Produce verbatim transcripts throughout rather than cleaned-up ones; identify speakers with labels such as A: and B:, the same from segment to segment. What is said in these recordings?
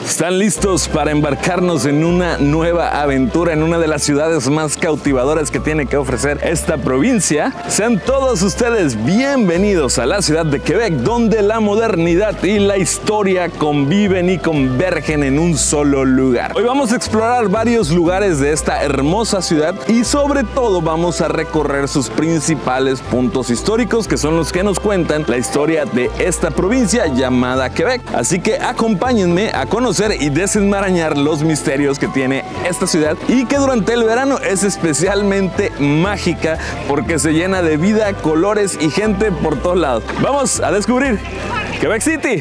A: ¿Están listos para embarcarnos en una nueva aventura en una de las ciudades más cautivadoras que tiene que ofrecer esta provincia? Sean todos ustedes bienvenidos a la ciudad de Quebec, donde la modernidad y la historia conviven y convergen en un solo lugar. Hoy vamos a explorar varios lugares de esta hermosa ciudad y sobre todo vamos a recorrer sus principales puntos históricos, que son los que nos cuentan la historia de esta provincia llamada Quebec. Así que acompáñenme a conocer y desenmarañar los misterios que tiene esta ciudad y que durante el verano es especialmente mágica porque se llena de vida, colores y gente por todos lados. Vamos a descubrir Quebec City.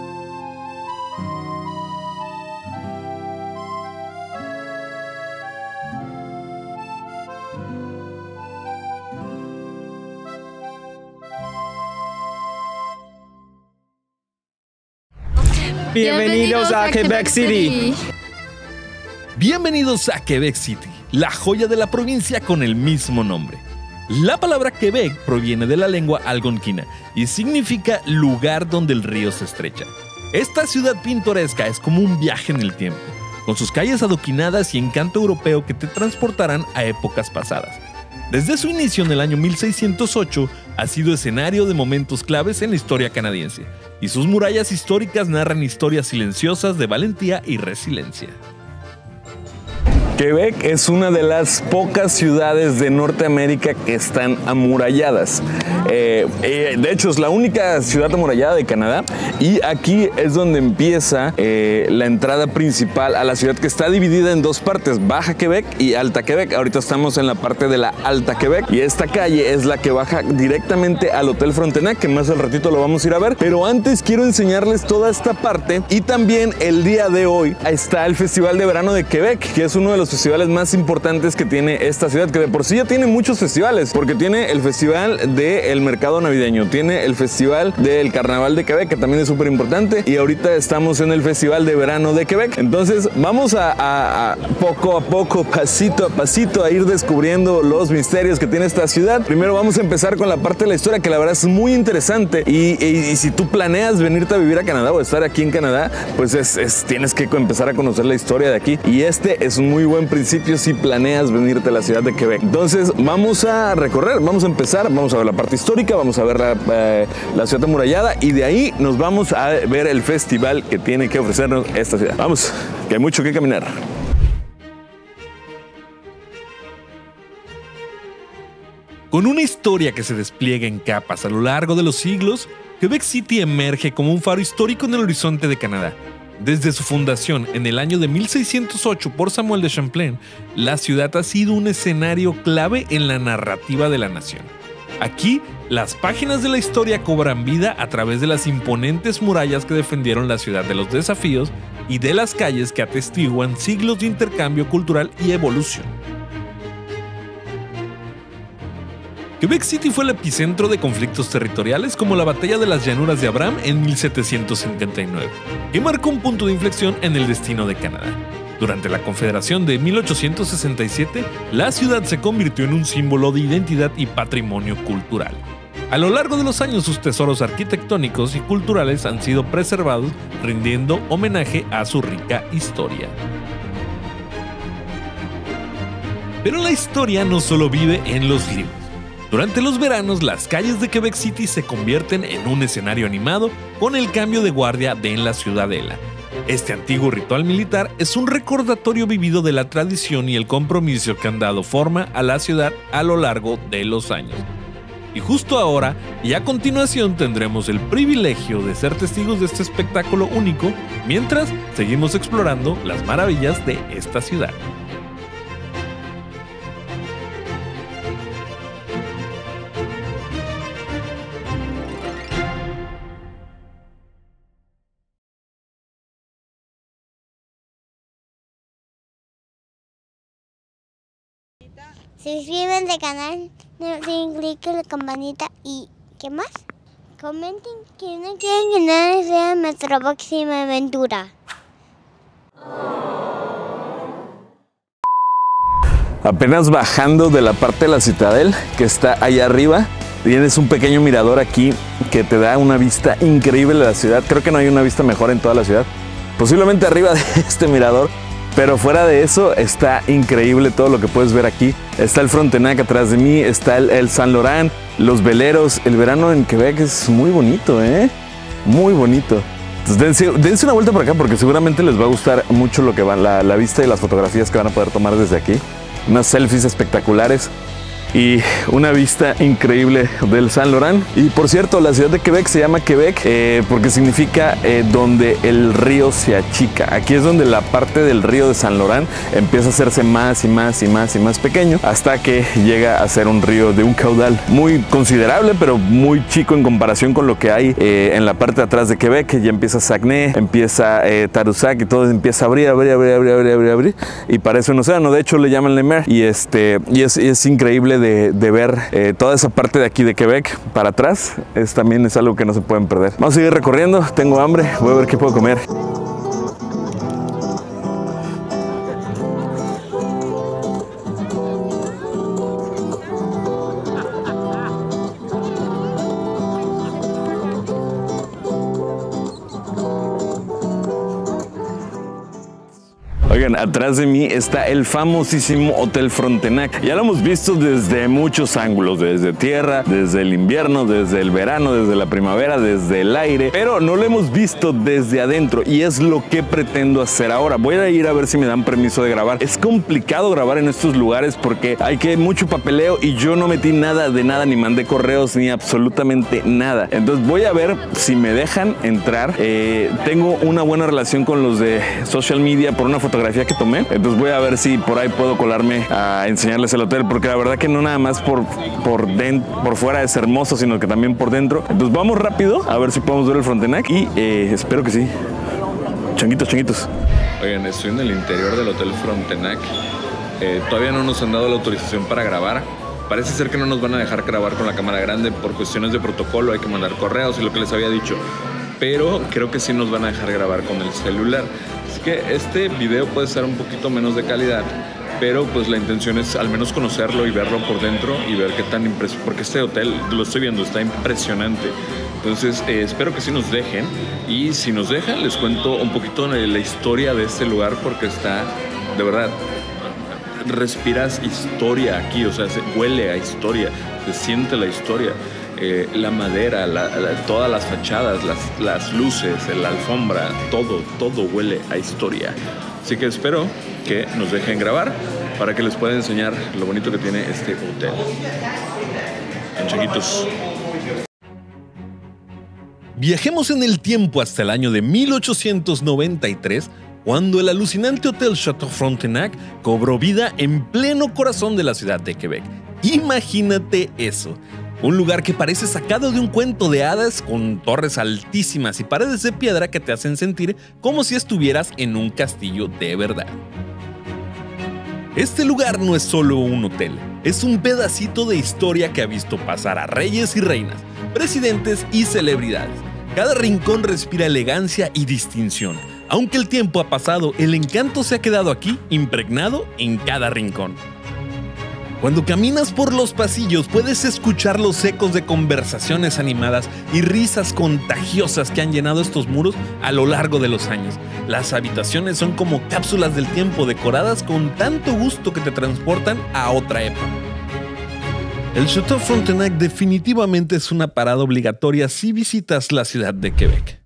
B: Bienvenidos a Quebec City.
A: Bienvenidos a Quebec City, la joya de la provincia con el mismo nombre. La palabra Quebec proviene de la lengua algonquina y significa lugar donde el río se estrecha. Esta ciudad pintoresca es como un viaje en el tiempo, con sus calles adoquinadas y encanto europeo que te transportarán a épocas pasadas. Desde su inicio en el año mil seiscientos ocho, ha sido escenario de momentos claves en la historia canadiense, y sus murallas históricas narran historias silenciosas de valentía y resiliencia. Quebec es una de las pocas ciudades de Norteamérica que están amuralladas. Eh, eh, de hecho, es la única ciudad amurallada de Canadá y aquí es donde empieza eh, la entrada principal a la ciudad, que está dividida en dos partes, Baja Quebec y Alta Quebec. Ahorita estamos en la parte de la Alta Quebec y esta calle es la que baja directamente al Hotel Frontenac, que más al ratito lo vamos a ir a ver. Pero antes quiero enseñarles toda esta parte y también el día de hoy está el Festival de Verano de Quebec, que es uno de los festivales más importantes que tiene esta ciudad, que de por sí ya tiene muchos festivales, porque tiene el Festival del Mercado Navideño, tiene el Festival del Carnaval de Quebec, que también es súper importante, y ahorita estamos en el Festival de Verano de Quebec. Entonces vamos a, a, a poco a poco, pasito a pasito, a ir descubriendo los misterios que tiene esta ciudad. Primero vamos a empezar con la parte de la historia, que la verdad es muy interesante, y, y, y si tú planeas venirte a vivir a Canadá o estar aquí en Canadá, pues es, es, tienes que empezar a conocer la historia de aquí, y este es un muy buen principio si planeas venirte a la ciudad de Quebec. Entonces vamos a recorrer, vamos a empezar, vamos a ver la parte histórica, vamos a ver la, eh, la ciudad amurallada, y de ahí nos vamos a ver el festival que tiene que ofrecernos esta ciudad. Vamos, que hay mucho que caminar. Con una historia que se despliega en capas a lo largo de los siglos, Quebec City emerge como un faro histórico en el horizonte de Canadá. Desde su fundación en el año de mil seiscientos ocho por Samuel de Champlain, la ciudad ha sido un escenario clave en la narrativa de la nación. Aquí, las páginas de la historia cobran vida a través de las imponentes murallas que defendieron la ciudad de los desafíos y de las calles que atestiguan siglos de intercambio cultural y evolución. Quebec City fue el epicentro de conflictos territoriales como la Batalla de las Llanuras de Abraham en mil setecientos cincuenta y nueve, que marcó un punto de inflexión en el destino de Canadá. Durante la Confederación de mil ochocientos sesenta y siete, la ciudad se convirtió en un símbolo de identidad y patrimonio cultural. A lo largo de los años, sus tesoros arquitectónicos y culturales han sido preservados, rindiendo homenaje a su rica historia. Pero la historia no solo vive en los libros. Durante los veranos, las calles de Quebec City se convierten en un escenario animado con el cambio de guardia de en la ciudadela. Este antiguo ritual militar es un recordatorio vivido de la tradición y el compromiso que han dado forma a la ciudad a lo largo de los años. Y justo ahora y a continuación tendremos el privilegio de ser testigos de este espectáculo único mientras seguimos explorando las maravillas de esta ciudad.
C: Se suscriben al canal, den clic en la campanita y ¿qué más? Comenten que no quieren que nada sea nuestra próxima aventura.
A: Apenas bajando de la parte de la Citadel, que está allá arriba, tienes un pequeño mirador aquí que te da una vista increíble de la ciudad. Creo que no hay una vista mejor en toda la ciudad. posiblemente arriba de este mirador. Pero fuera de eso, está increíble todo lo que puedes ver aquí. Está el Frontenac atrás de mí, está el, el Saint Laurent, los veleros. El verano en Quebec es muy bonito, ¿eh? Muy bonito. Entonces, dense, dense una vuelta por acá porque seguramente les va a gustar mucho lo que va, la, la vista y las fotografías que van a poder tomar desde aquí. Unas selfies espectaculares y una vista increíble del Saint Laurent. Y por cierto, la ciudad de Quebec se llama Quebec eh, porque significa eh, donde el río se achica. Aquí es donde la parte del río de Saint Laurent empieza a hacerse más y más y más y más pequeño hasta que llega a ser un río de un caudal muy considerable, pero muy chico en comparación con lo que hay eh, en la parte de atrás de Quebec. Ya empieza Saguenay, empieza eh, Tadoussac y todo empieza a abrir, abrir, abrir, abrir, abrir, abrir, abrir y parece un océano. De hecho, le llaman Le Mer y, este, y es, es increíble De, de ver eh, toda esa parte de aquí de Quebec para atrás. Es, también es algo que no se pueden perder. Vamos a seguir recorriendo, tengo hambre, voy a ver qué puedo comer. Oigan, atrás de mí está el famosísimo Hotel Frontenac. Ya lo hemos visto desde muchos ángulos, desde tierra, desde el invierno, desde el verano, desde la primavera, desde el aire, pero no lo hemos visto desde adentro y es lo que pretendo hacer ahora. Voy a ir a ver si me dan permiso de grabar. Es complicado grabar en estos lugares porque hay que mucho papeleo y yo no metí nada de nada, ni mandé correos, ni absolutamente nada. Entonces voy a ver si me dejan entrar. Eh, tengo una buena relación con los de social media por una fotografía que tomé, entonces voy a ver si por ahí puedo colarme a enseñarles el hotel, porque la verdad que no nada más por, por, dentro, por fuera es hermoso, sino que también por dentro. Entonces vamos rápido a ver si podemos ver el Frontenac y eh, espero que sí. Changuitos, changuitos. Oigan, estoy en el interior del Hotel Frontenac. Eh, todavía no nos han dado la autorización para grabar. Parece ser que no nos van a dejar grabar con la cámara grande por cuestiones de protocolo, hay que mandar correos y lo que les había dicho. Pero creo que sí nos van a dejar grabar con el celular. Así que este video puede ser un poquito menos de calidad, pero pues la intención es al menos conocerlo y verlo por dentro y ver qué tan impresionante, porque este hotel, lo estoy viendo, está impresionante. Entonces eh, espero que sí nos dejen, y si nos dejan les cuento un poquito de la historia de este lugar, porque está, de verdad, respiras historia aquí, o sea, se huele a historia, se siente la historia. Eh, la madera, la, la, todas las fachadas, las, las luces, la alfombra, todo, todo huele a historia. Así que espero que nos dejen grabar para que les pueda enseñar lo bonito que tiene este hotel. En chiquitos.
D: Viajemos en el tiempo hasta el año de mil ochocientos noventa y tres, cuando el alucinante Hotel Chateau Frontenac cobró vida en pleno corazón de la ciudad de Quebec. Imagínate eso. Un lugar que parece sacado de un cuento de hadas, con torres altísimas y paredes de piedra que te hacen sentir como si estuvieras en un castillo de verdad. Este lugar no es solo un hotel, es un pedacito de historia que ha visto pasar a reyes y reinas, presidentes y celebridades. Cada rincón respira elegancia y distinción. Aunque el tiempo ha pasado, el encanto se ha quedado aquí, impregnado en cada rincón. Cuando caminas por los pasillos puedes escuchar los ecos de conversaciones animadas y risas contagiosas que han llenado estos muros a lo largo de los años. Las habitaciones son como cápsulas del tiempo decoradas con tanto gusto que te transportan a otra época. El Chateau Frontenac definitivamente es una parada obligatoria si visitas la ciudad de Quebec.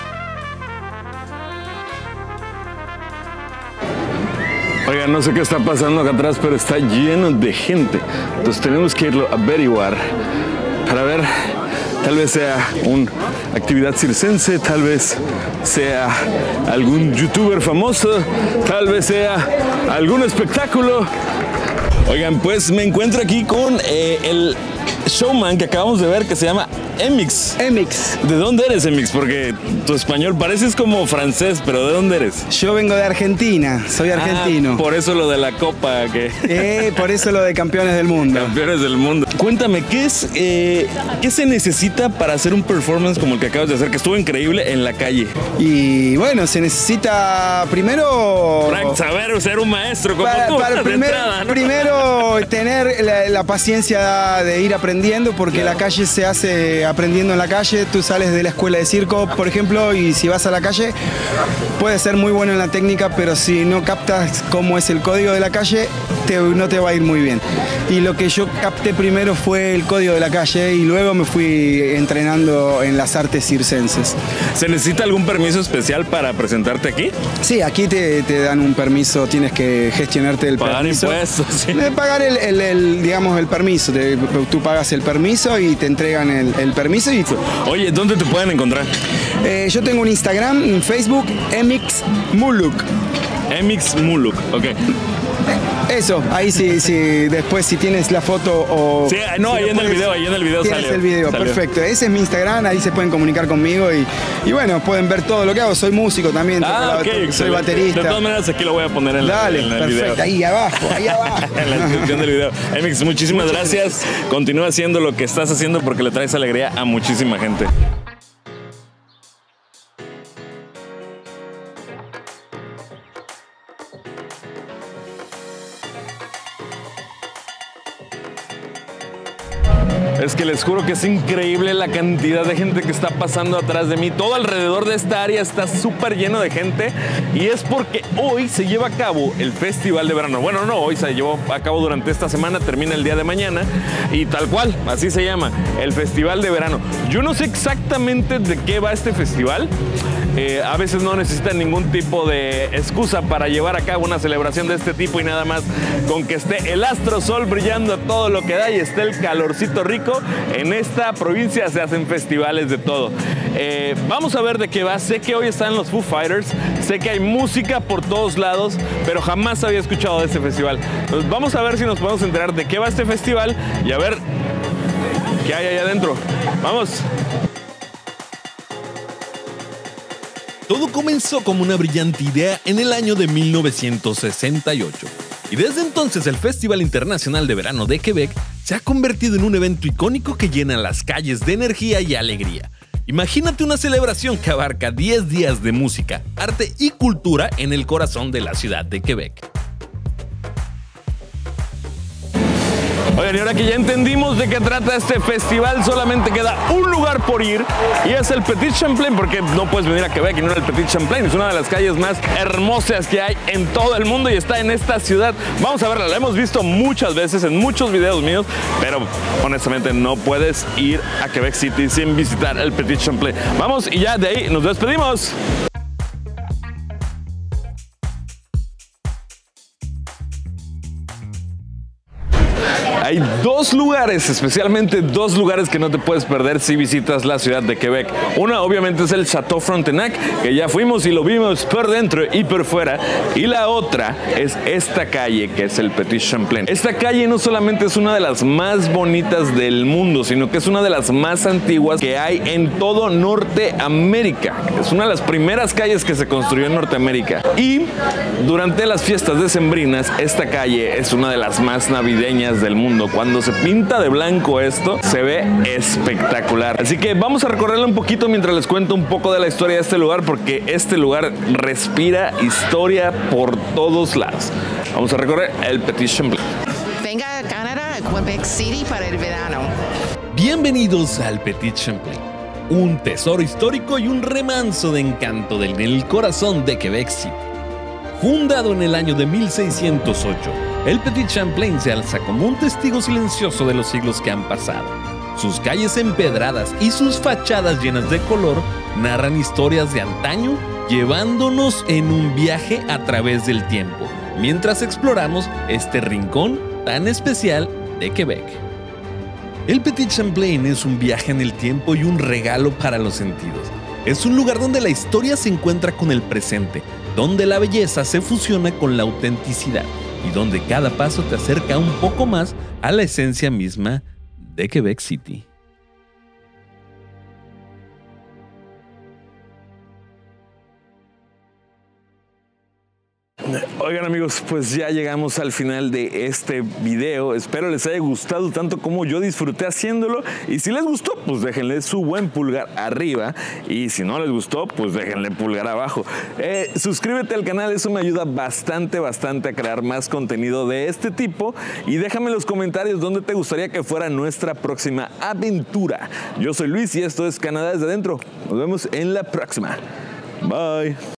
A: Oigan, no sé qué está pasando acá atrás, pero está lleno de gente. Entonces tenemos que irlo a averiguar para ver, tal vez sea una actividad circense, tal vez sea algún youtuber famoso, tal vez sea algún espectáculo. Oigan, pues me encuentro aquí con eh, el showman que acabamos de ver, que se llama Emix.
B: Emix.
A: ¿De dónde eres, Emix? Porque tu español pareces como francés, pero ¿de dónde eres?
B: Yo vengo de Argentina, soy argentino.
A: Ah, por eso lo de la copa que...
B: Eh, por eso lo de campeones del mundo.
A: Campeones del mundo. Cuéntame, ¿qué es, eh, qué se necesita para hacer un performance como el que acabas de hacer, que estuvo increíble en la calle?
B: Y bueno, se necesita primero...
A: Saber ser un maestro como
B: para,
A: tú.
B: Para primer,
A: entrada, ¿no?
B: Primero tener la, la paciencia de ir aprendiendo, porque claro, la calle se hace aprendiendo en la calle. Tú sales de la escuela de circo, por ejemplo, y si vas a la calle, puedes ser muy bueno en la técnica, pero si no captas cómo es el código de la calle, te, no te va a ir muy bien. Y lo que yo capté primero fue el código de la calle y luego me fui entrenando en las artes circenses.
A: ¿Se necesita algún permiso especial para presentarte aquí?
B: Sí, aquí te, te dan un permiso, tienes que gestionarte el
A: Pagar
B: permiso.
A: impuestos, sí.
B: Eh, Pagar el, el, el, digamos, el permiso. Te- tú pagas el permiso y te entregan el, el permiso. Y,
A: Oye, ¿dónde te pueden encontrar?
B: eh, yo tengo un Instagram, un Facebook, Emix Muluk.
A: Emix Muluk, ok.
B: Eso, ahí sí, sí, después si tienes la foto o...
A: Sí, no,
B: si
A: ahí
B: lo
A: en el
B: puedes-
A: video, ahí en el video
B: tienes
A: salió,
B: el video,
A: salió.
B: perfecto. Ese es mi Instagram, ahí se pueden comunicar conmigo y, y bueno, pueden ver todo lo que hago. Soy músico también, toco
A: Ah,
B: la-
A: ok,
B: soy
A: excelente.
B: baterista.
A: De todas maneras, aquí lo voy a poner en, la-
B: Dale,
A: en el
B: perfecto,
A: video.
B: ahí abajo, ahí abajo.
A: En la descripción del video. Emix, muchísimas gracias. Continúa haciendo lo que estás haciendo porque le traes alegría a muchísima gente. Es que les juro que es increíble la cantidad de gente que está pasando atrás de mí. Todo alrededor de esta área está súper lleno de gente y es porque hoy se lleva a cabo el Festival de Verano. Bueno, no, hoy se llevó a cabo durante esta semana, termina el día de mañana y tal cual, así se llama, el Festival de Verano. Yo no sé exactamente de qué va este festival. Eh, a veces no necesitan ningún tipo de excusa para llevar a cabo una celebración de este tipo y nada más con que esté el astro sol brillando a todo lo que da y esté el calorcito rico. En esta provincia se hacen festivales de todo. Eh, vamos a ver de qué va. Sé que hoy están los Foo Fighters, sé que hay música por todos lados, pero jamás había escuchado de este festival. Entonces vamos a ver si nos podemos enterar de qué va este festival y a ver qué hay allá adentro. ¡Vamos!
D: Todo comenzó como una brillante idea en el año de mil novecientos sesenta y ocho. Y desde entonces el Festival Internacional de Verano de Quebec se ha convertido en un evento icónico que llena las calles de energía y alegría. Imagínate una celebración que abarca diez días de música, arte y cultura en el corazón de la ciudad de Quebec.
A: Oigan, y ahora que ya entendimos de qué trata este festival, solamente queda un lugar por ir y es el Petit Champlain, porque no puedes venir a Quebec y no ir al Petit Champlain. Es una de las calles más hermosas que hay en todo el mundo y está en esta ciudad. Vamos a verla, la hemos visto muchas veces en muchos videos míos, pero honestamente no puedes ir a Quebec City sin visitar el Petit Champlain. Vamos y ya de ahí nos despedimos. Hay dos lugares, especialmente dos lugares que no te puedes perder si visitas la ciudad de Quebec. Una obviamente es el Chateau Frontenac, que ya fuimos y lo vimos por dentro y por fuera. Y la otra es esta calle, que es el Petit Champlain. Esta calle no solamente es una de las más bonitas del mundo, sino que es una de las más antiguas que hay en todo Norteamérica. Es una de las primeras calles que se construyó en Norteamérica. Y durante las fiestas decembrinas, esta calle es una de las más navideñas del mundo. Cuando se pinta de blanco esto, se ve espectacular. Así que vamos a recorrerlo un poquito mientras les cuento un poco de la historia de este lugar, porque este lugar respira historia por todos lados. Vamos a recorrer el Petit Champlain.
E: Venga a Canadá, a Quebec City para el verano.
D: Bienvenidos al Petit Champlain, un tesoro histórico y un remanso de encanto del- en el corazón de Quebec City. Fundado en el año de mil seiscientos ocho, el Petit Champlain se alza como un testigo silencioso de los siglos que han pasado. Sus calles empedradas y sus fachadas llenas de color narran historias de antaño, llevándonos en un viaje a través del tiempo, mientras exploramos este rincón tan especial de Quebec. El Petit Champlain es un viaje en el tiempo y un regalo para los sentidos. Es un lugar donde la historia se encuentra con el presente, donde la belleza se fusiona con la autenticidad y donde cada paso te acerca un poco más a la esencia misma de Quebec City.
A: Oigan amigos, pues ya llegamos al final de este video. Espero les haya gustado tanto como yo disfruté haciéndolo. Y si les gustó, pues déjenle su buen pulgar arriba. Y si no les gustó, pues déjenle pulgar abajo. Eh, suscríbete al canal, eso me ayuda bastante, bastante a crear más contenido de este tipo. Y déjame en los comentarios dónde te gustaría que fuera nuestra próxima aventura. Yo soy Luis y esto es Canadá desde adentro. Nos vemos en la próxima. Bye.